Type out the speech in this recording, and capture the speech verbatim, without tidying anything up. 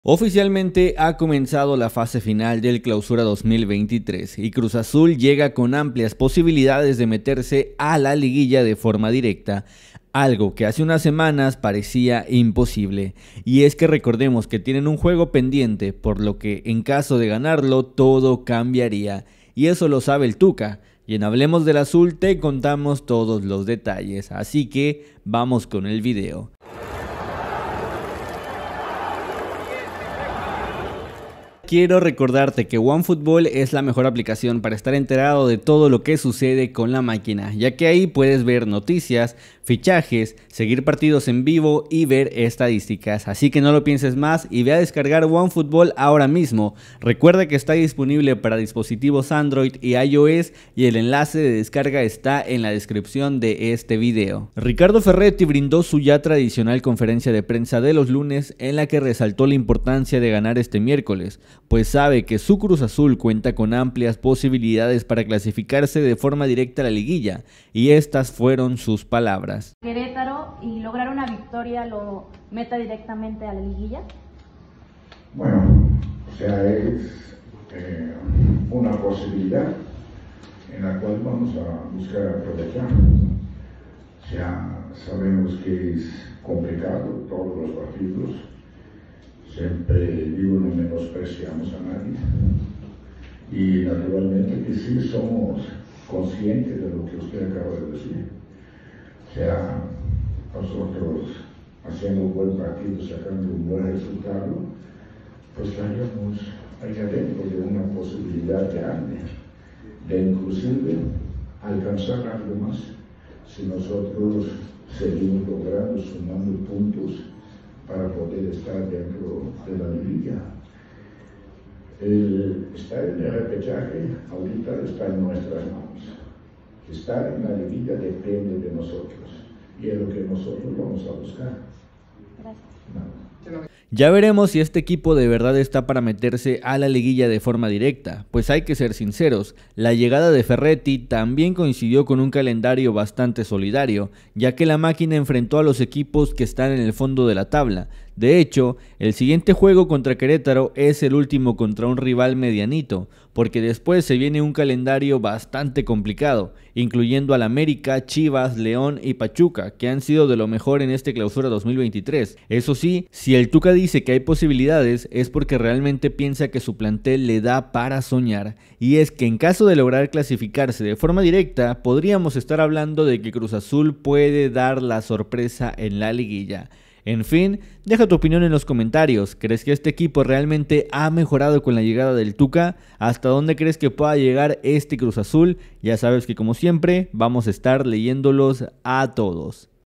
Oficialmente ha comenzado la fase final del Clausura dos mil veintitrés y Cruz Azul llega con amplias posibilidades de meterse a la liguilla de forma directa, algo que hace unas semanas parecía imposible. Y es que recordemos que tienen un juego pendiente, por lo que en caso de ganarlo todo cambiaría, y eso lo sabe el Tuca. Y en Hablemos del Azul te contamos todos los detalles, así que vamos con el video. Quiero recordarte que OneFootball es la mejor aplicación para estar enterado de todo lo que sucede con la máquina, ya que ahí puedes ver noticias, fichajes, seguir partidos en vivo y ver estadísticas. Así que no lo pienses más y ve a descargar OneFootball ahora mismo. Recuerda que está disponible para dispositivos Android y iOS y el enlace de descarga está en la descripción de este video. Ricardo Ferretti brindó su ya tradicional conferencia de prensa de los lunes, en la que resaltó la importancia de ganar este miércoles, pues sabe que su Cruz Azul cuenta con amplias posibilidades para clasificarse de forma directa a la liguilla, y estas fueron sus palabras. Querétaro y lograr una victoria lo meta directamente a la liguilla. Bueno, o sea, es eh, una posibilidad en la cual vamos a buscar aprovechar. O sea, sabemos que es complicado todos los partidos. Siempre digo, no menospreciamos a nadie, y naturalmente que sí somos conscientes de lo que usted acaba de decir. O sea, nosotros haciendo un buen partido, sacando un buen resultado, pues estaríamos allá dentro de una posibilidad grande de inclusive alcanzar algo más si nosotros seguimos logrando, sumando puntos para poder estar dentro de la liguilla. El estar en el repechaje ahorita está en nuestras manos. Estar en la liguilla depende de nosotros, y es lo que nosotros vamos a buscar. Gracias. No. Ya veremos si este equipo de verdad está para meterse a la liguilla de forma directa, pues hay que ser sinceros, la llegada de Ferretti también coincidió con un calendario bastante solidario, ya que la máquina enfrentó a los equipos que están en el fondo de la tabla. De hecho, el siguiente juego contra Querétaro es el último contra un rival medianito, porque después se viene un calendario bastante complicado, incluyendo al América, Chivas, León y Pachuca, que han sido de lo mejor en este Clausura dos mil veintitrés. Eso sí, si el Tuca dice que hay posibilidades, es porque realmente piensa que su plantel le da para soñar, y es que en caso de lograr clasificarse de forma directa, podríamos estar hablando de que Cruz Azul puede dar la sorpresa en la liguilla. En fin, deja tu opinión en los comentarios. ¿Crees que este equipo realmente ha mejorado con la llegada del Tuca? ¿Hasta dónde crees que pueda llegar este Cruz Azul? Ya sabes que como siempre vamos a estar leyéndolos a todos.